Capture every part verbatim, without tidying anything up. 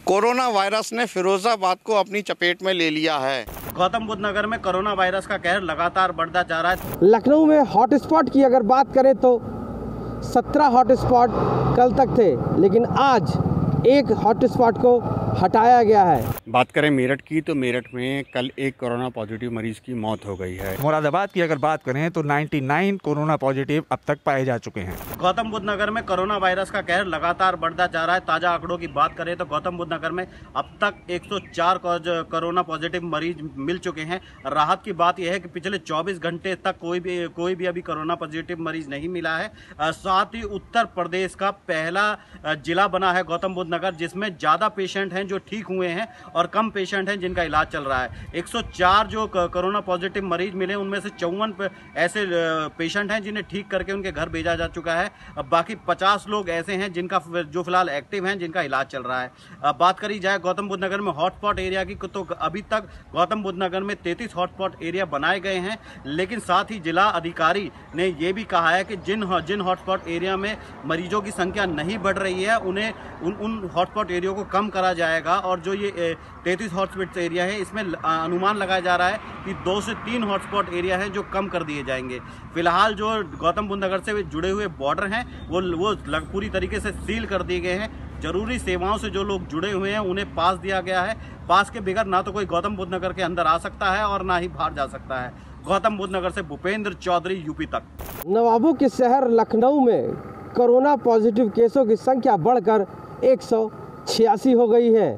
Corona virus ने फिरोजाबाद को अपनी चपेट में ले लिया है। गौतम बुद्ध नगर में कोरोना वायरस का कहर लगातार बढ़ता जा रहा है। लखनऊ में हॉटस्पॉट की अगर बात करें तो सत्रह हॉटस्पॉट कल तक थे, लेकिन आज एक हॉटस्पॉट को हटाया गया है। बात करें मेरठ की तो मेरठ में कल एक कोरोना पॉजिटिव मरीज की मौत हो गई है। मुरादाबाद की अगर बात करें तो निन्यानवे कोरोना पॉजिटिव अब तक पाए जा चुके हैं। गौतम बुद्ध नगर में कोरोना वायरस का कहर लगातार बढ़ता जा रहा है। ताज़ा आंकड़ों की बात करें तो गौतम बुद्ध नगर में अब तक एक सौ चार कोरोना पॉजिटिव मरीज मिल चुके हैं। राहत की बात यह है कि पिछले चौबीस घंटे तक कोई भी कोई भी अभी कोरोना पॉजिटिव मरीज नहीं मिला है। साथ ही उत्तर प्रदेश का पहला जिला बना है गौतम बुद्ध नगर, जिसमें ज़्यादा पेशेंट हैं जो ठीक हुए हैं और कम पेशेंट हैं जिनका इलाज चल रहा है। एक सौ चार जो कोरोना पॉजिटिव मरीज मिले उनमें से चौवन ऐसे पेशेंट हैं जिन्हें ठीक करके उनके घर भेजा जा चुका है। अब बाकी पचास लोग ऐसे हैं जिनका जो फिलहाल एक्टिव हैं, जिनका इलाज चल रहा है। अब बात करी जाए गौतम बुद्ध नगर में हॉटस्पॉट एरिया की तो अभी तक गौतम बुद्ध नगर में तैंतीस हॉटस्पॉट एरिया बनाए गए हैं, लेकिन साथ ही जिला अधिकारी ने यह भी कहा है कि जिन जिन हॉटस्पॉट एरिया में मरीजों की संख्या नहीं बढ़ रही है उन्हें उन उन हॉटस्पॉट एरिया को कम करा जाएगा। और जो ये तैंतीस हॉटस्पॉट एरिया है इसमें अनुमान लगाया जा रहा है कि दो से तीन हॉटस्पॉट एरिया हैं जो कम कर दिए जाएंगे। फिलहाल जो गौतम बुद्ध नगर से जुड़े हुए बॉर्डर हैं वो वो पूरी तरीके से सील कर दिए गए हैं। जरूरी सेवाओं से जो लोग जुड़े हुए हैं उन्हें पास दिया गया है। पास के बगैर ना तो कोई गौतम बुद्ध नगर के अंदर आ सकता है और ना ही बाहर जा सकता है। गौतम बुद्ध नगर से भूपेंद्र चौधरी, यूपी तक। नवाबों के शहर लखनऊ में कोरोना पॉजिटिव केसों की संख्या बढ़कर एक सौ छियासी हो गई है।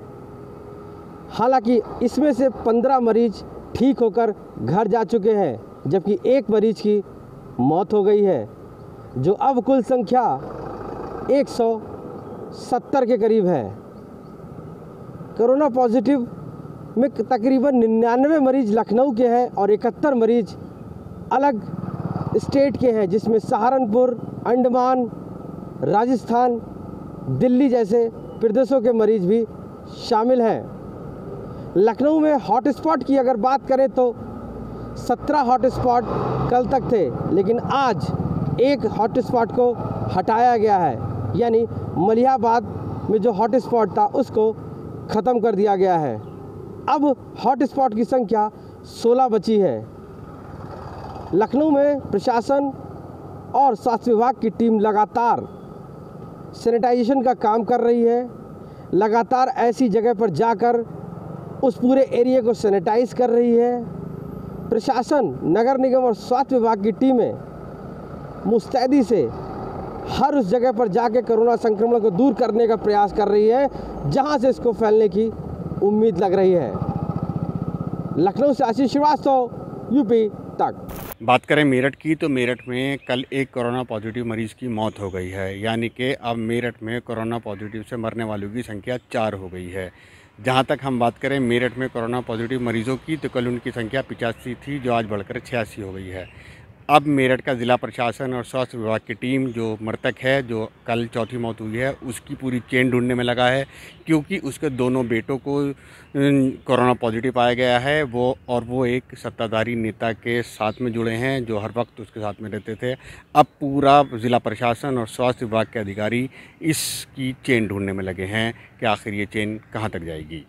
हालांकि इसमें से पंद्रह मरीज ठीक होकर घर जा चुके हैं, जबकि एक मरीज की मौत हो गई है, जो अब कुल संख्या एक सौ सत्तर के करीब है। कोरोना पॉजिटिव में तकरीबन निन्यानवे मरीज लखनऊ के हैं और इकहत्तर मरीज अलग स्टेट के हैं, जिसमें सहारनपुर, अंडमान, राजस्थान, दिल्ली जैसे प्रदेशों के मरीज भी शामिल हैं। लखनऊ में हॉटस्पॉट की अगर बात करें तो सत्रह हॉटस्पॉट कल तक थे, लेकिन आज एक हॉटस्पॉट को हटाया गया है, यानी मलिहाबाद में जो हॉटस्पॉट था उसको ख़त्म कर दिया गया है। अब हॉटस्पॉट की संख्या सोलह बची है। लखनऊ में प्रशासन और स्वास्थ्य विभाग की टीम लगातार सैनिटाइजेशन का काम कर रही है। लगातार ऐसी जगह पर जाकर उस पूरे एरिया को सैनिटाइज कर रही है। प्रशासन, नगर निगम और स्वास्थ्य विभाग की टीमें मुस्तैदी से हर उस जगह पर जाकर कोरोना संक्रमण को दूर करने का प्रयास कर रही है जहां से इसको फैलने की उम्मीद लग रही है। लखनऊ से आशीष श्रीवास्तव, यूपी तक। बात करें मेरठ की तो मेरठ में कल एक कोरोना पॉजिटिव मरीज की मौत हो गई है, यानी कि अब मेरठ में कोरोना पॉजिटिव से मरने वालों की संख्या चार हो गई है। जहां तक हम बात करें मेरठ में कोरोना पॉजिटिव मरीजों की तो कल उनकी संख्या पिचासी थी, जो आज बढ़कर छियासी हो गई है। अब मेरठ का ज़िला प्रशासन और स्वास्थ्य विभाग की टीम जो मृतक है, जो कल चौथी मौत हुई है, उसकी पूरी चेन ढूंढने में लगा है, क्योंकि उसके दोनों बेटों को कोरोना पॉजिटिव पाया गया है। वो और वो एक सत्ताधारी नेता के साथ में जुड़े हैं जो हर वक्त उसके साथ में रहते थे। अब पूरा ज़िला प्रशासन और स्वास्थ्य विभाग के अधिकारी इसकी चेन ढूंढने में लगे हैं कि आखिर ये चेन कहाँ तक जाएगी।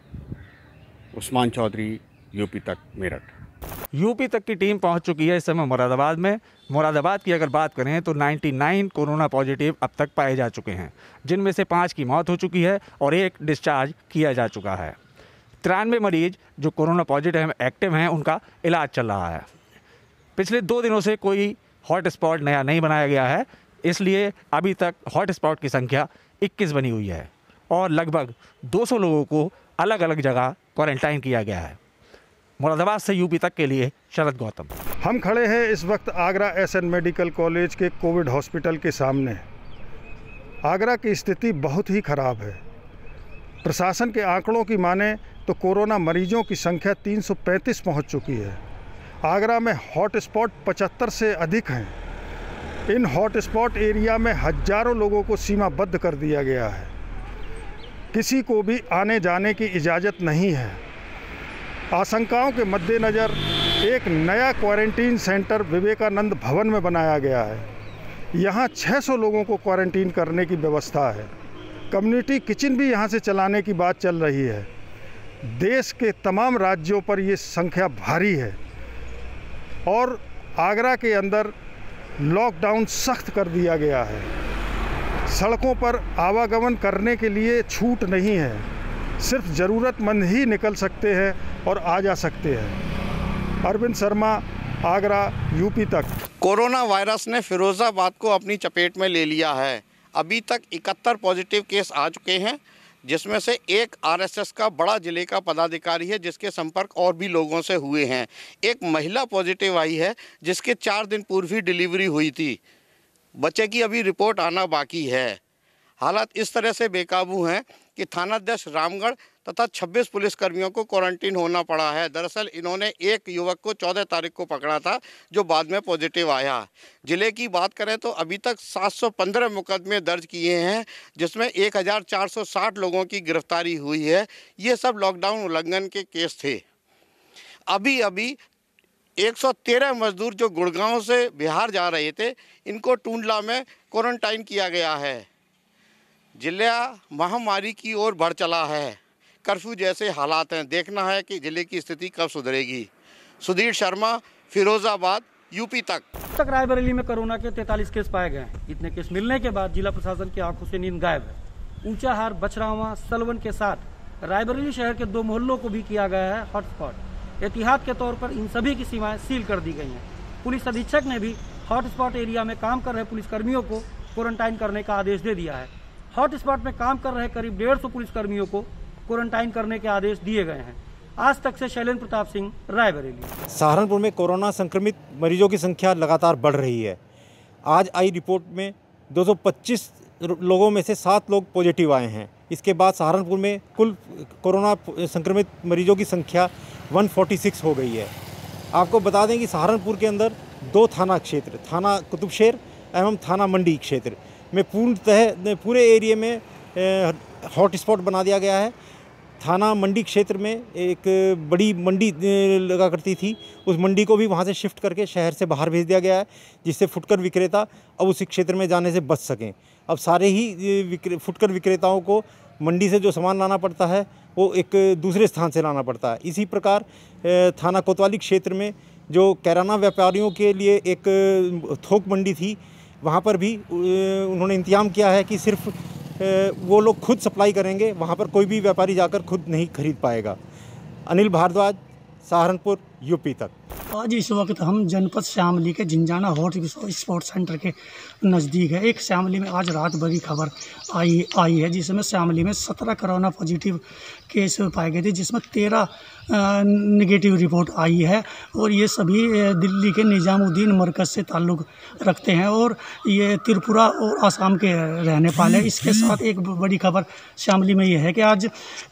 उस्मान चौधरी, यूपी तक, मेरठ। यूपी तक की टीम पहुंच चुकी है इस समय मुरादाबाद में। मुरादाबाद की अगर बात करें तो निन्यानवे कोरोना पॉजिटिव अब तक पाए जा चुके हैं, जिनमें से पाँच की मौत हो चुकी है और एक डिस्चार्ज किया जा चुका है। तिरानवे मरीज जो कोरोना पॉजिटिव एक्टिव हैं उनका इलाज चल रहा है। पिछले दो दिनों से कोई हॉटस्पॉट नया नहीं बनाया गया है, इसलिए अभी तक हॉटस्पॉट की संख्या इक्कीस बनी हुई है और लगभग दो सौ लोगों को अलग अलग जगह क्वारंटाइन किया गया है। मुरादाबाद से यूपी तक के लिए शरद गौतम। हम खड़े हैं इस वक्त Agra S N medical college के कोविड हॉस्पिटल के सामने। आगरा की स्थिति बहुत ही ख़राब है। प्रशासन के आंकड़ों की माने तो कोरोना मरीजों की संख्या तीन सौ पैंतीस पहुँच चुकी है। आगरा में हॉटस्पॉट पचहत्तर से अधिक हैं। इन हॉटस्पॉट एरिया में हजारों लोगों को सीमाबद्ध कर दिया गया है। किसी को भी आने जाने की इजाज़त नहीं है। आशंकाओं के मद्देनज़र एक नया क्वारंटीन सेंटर विवेकानंद भवन में बनाया गया है। यहाँ छह सौ लोगों को क्वारंटीन करने की व्यवस्था है। कम्युनिटी किचन भी यहाँ से चलाने की बात चल रही है। देश के तमाम राज्यों पर ये संख्या भारी है और आगरा के अंदर लॉकडाउन सख्त कर दिया गया है। सड़कों पर आवागमन करने के लिए छूट नहीं है, सिर्फ ज़रूरतमंद ही निकल सकते हैं और आ जा सकते हैं। अरविंद शर्मा, आगरा, यूपी तक। कोरोना वायरस ने फिरोजाबाद को अपनी चपेट में ले लिया है। अभी तक इकहत्तर पॉजिटिव केस आ चुके हैं, जिसमें से एक आरएसएस का बड़ा जिले का पदाधिकारी है, जिसके संपर्क और भी लोगों से हुए हैं। एक महिला पॉजिटिव आई है, जिसके चार दिन पूर्व ही डिलीवरी हुई थी। बच्चे की अभी रिपोर्ट आना बाकी है। हालात इस तरह से बेकाबू हैं कि थानाध्यक्ष रामगढ़ तथा छब्बीस पुलिसकर्मियों को क्वारंटीन होना पड़ा है। दरअसल इन्होंने एक युवक को चौदह तारीख को पकड़ा था, जो बाद में पॉजिटिव आया। जिले की बात करें तो अभी तक सात सौ पंद्रह मुकदमे दर्ज किए हैं, जिसमें एक हज़ार चार सौ साठ लोगों की गिरफ्तारी हुई है। ये सब लॉकडाउन उल्लंघन के केस थे। अभी अभी एक सौ तेरह मजदूर जो गुड़गांव से बिहार जा रहे थे, इनको टूंडला में क्वारंटाइन किया गया है। जिला महामारी की ओर बढ़ चला है। कर्फ्यू जैसे हालात हैं। देखना है कि जिले की स्थिति कब सुधरेगी। सुधीर शर्मा, फिरोजाबाद, यूपी तक। तक रायबरेली में कोरोना के तैंतालीस केस पाए गए हैं। इतने केस मिलने के बाद जिला प्रशासन की आंखों से नींद गायब है। ऊंचाहार, बछरावा, सलवन के साथ रायबरेली शहर के दो मोहल्लों को भी किया गया है हॉटस्पॉट। एहतियात के तौर पर इन सभी की सीमाएं सील कर दी गई हैं। पुलिस अधीक्षक ने भी हॉटस्पॉट एरिया में काम कर रहे पुलिसकर्मियों को क्वारंटाइन करने का आदेश दे दिया है। हॉटस्पॉट में काम कर रहे करीब डेढ़ सौ पुलिसकर्मियों को क्वारंटाइन करने के आदेश दिए गए हैं। आज तक से शैलेंद्र प्रताप सिंह, रायबरेली। सहारनपुर में कोरोना संक्रमित मरीजों की संख्या लगातार बढ़ रही है। आज आई रिपोर्ट में दो सौ पच्चीस लोगों में से सात लोग पॉजिटिव आए हैं। इसके बाद सहारनपुर में कुल कोरोना संक्रमित मरीजों की संख्या एक सौ छियालीस हो गई है। आपको बता दें कि सहारनपुर के अंदर दो थाना क्षेत्र, थाना कुतुबशेर एवं थाना मंडी क्षेत्र में पूर्णतः पूरे एरिया में हॉटस्पॉट बना दिया गया है। थाना मंडी क्षेत्र में एक बड़ी मंडी लगा करती थी, उस मंडी को भी वहाँ से शिफ्ट करके शहर से बाहर भेज दिया गया है, जिससे फुटकर विक्रेता अब उस क्षेत्र में जाने से बच सकें। अब सारे ही विक्रे फुटकर विक्रेताओं को मंडी से जो सामान लाना पड़ता है वो एक दूसरे स्थान से लाना पड़ता है। इसी प्रकार थाना कोतवाली क्षेत्र में जो किराना व्यापारियों के लिए एक थोक मंडी थी, वहाँ पर भी उन्होंने इंतजाम किया है कि सिर्फ वो लोग खुद सप्लाई करेंगे, वहाँ पर कोई भी व्यापारी जाकर खुद नहीं खरीद पाएगा। अनिल भारद्वाज, सहारनपुर, यूपी तक। आज इस वक्त हम जनपद श्यामली के झिंझाना हॉट स्पॉट सेंटर के नज़दीक है। एक श्यामली में आज रात बड़ी खबर आई आई है, जिसमें श्यामली में सत्रह कोरोना पॉजिटिव केस पाए गए थे, जिसमें तेरह नेगेटिव रिपोर्ट आई है और ये सभी दिल्ली के निज़ामुद्दीन मरकज़ से ताल्लुक़ रखते हैं और ये त्रिपुरा और आसाम के रहने वाले हैं। इसके साथ एक बड़ी खबर श्यामली में ये है कि आज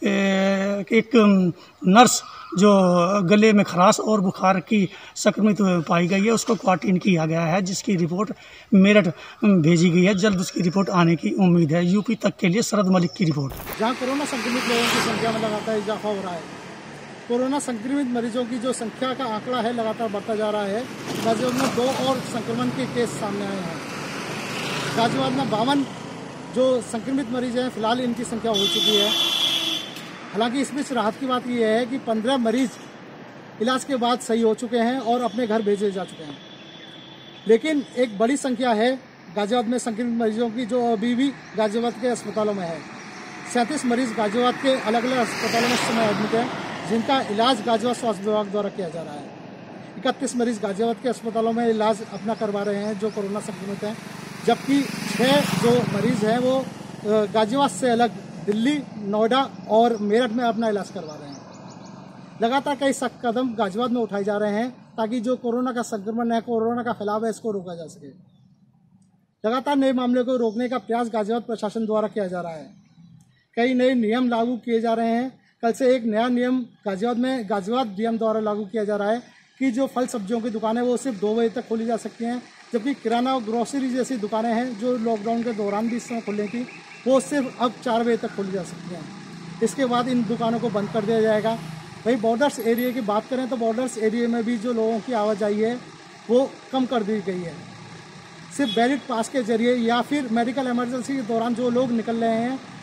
एक नर्स जो गले में खराश और बुखार की संक्रमित पाई गई है, उसको क्वारंटीन किया गया है, जिसकी रिपोर्ट मेरठ भेजी गई है। जल्द उसकी रिपोर्ट आने की उम्मीद है। यूपी तक के लिए शरद मलिक की रिपोर्ट। जहां कोरोना संक्रमित लोगों की संख्या में लगातार इजाफा हो रहा है, कोरोना संक्रमित मरीजों की जो संख्या का आंकड़ा है लगातार बढ़ता जा रहा है। गाजियाबाद में दो और संक्रमण के केस सामने आए हैं। गाजियाबाद में बावन जो संक्रमित मरीज हैं, फिलहाल इनकी संख्या हो चुकी है। हालांकि इस बीच राहत की बात यह है कि पंद्रह मरीज इलाज के बाद सही हो चुके हैं और अपने घर भेजे जा चुके हैं। लेकिन एक बड़ी संख्या है गाजियाबाद में संक्रमित मरीजों की, जो अभी भी गाजियाबाद के अस्पतालों में है। सैंतीस मरीज गाजियाबाद के अलग अलग अस्पतालों में इस समय एडमिट हैं, जिनका इलाज गाजियाबाद स्वास्थ्य विभाग द्वारा किया जा रहा है। इकतीस मरीज गाजियाबाद के अस्पतालों में इलाज अपना करवा रहे हैं जो कोरोना संक्रमित हैं, जबकि छः जो मरीज हैं वो गाजियाबाद से अलग दिल्ली, नोएडा और मेरठ में अपना इलाज करवा रहे हैं। लगातार कई सख्त कदम गाजियाबाद में उठाए जा रहे हैं ताकि जो कोरोना का संक्रमण है, कोरोना का फैलाव है, इसको रोका जा सके। लगातार नए मामले को रोकने का प्रयास गाजियाबाद प्रशासन द्वारा किया जा रहा है। कई नए नियम लागू किए जा रहे हैं। कल से एक नया नियम गाजियाबाद में गाजियाबाद डीएम द्वारा लागू किया जा रहा है कि जो फल सब्जियों की दुकानें वो सिर्फ दो बजे तक खोली जा सकती हैं, जबकि किराना और ग्रोसरी जैसी दुकानें हैं जो लॉकडाउन के दौरान भी इस समय खुलने थी, वो सिर्फ अब चार बजे तक खोली जा सकती हैं। इसके बाद इन दुकानों को बंद कर दिया जाएगा। वही बॉर्डर्स एरिया की बात करें तो बॉर्डर्स एरिया में भी जो लोगों की आवाजाही है वो कम कर दी गई है। सिर्फ बैरिड पास के जरिए या फिर मेडिकल इमरजेंसी के दौरान जो लोग निकल रहे हैं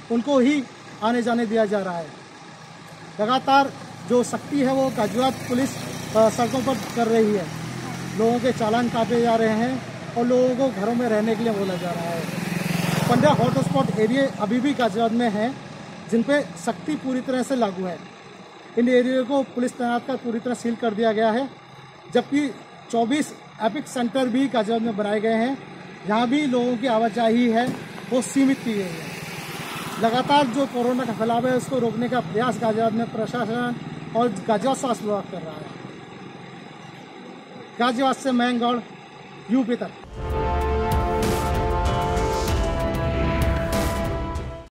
उनको ही आने जाने दिया जा रहा है। लगातार जो सख्ती है वो गाजियाबाद पुलिस सड़कों पर कर रही है। लोगों के चालान काटे जा रहे हैं और लोगों को घरों में रहने के लिए बोला जा रहा है। पंद्रह हॉटस्पॉट एरिया अभी भी गाजियाबाद में हैं जिन पे सख्ती पूरी तरह से लागू है। इन एरिया को पुलिस तैनात कर पूरी तरह सील कर दिया गया है, जबकि चौबीस एपिक सेंटर भी गाजियाबाद में बनाए गए हैं। यहाँ भी लोगों की आवाजाही है वो सीमित की गई है। लगातार जो कोरोना का फैलाव है उसको रोकने का प्रयास गाजियाबाद में प्रशासन और गाजियाबाद स्वास्थ्य विभाग कर रहा है। गाजियाबाद से मैं गौड़ यूपी तक।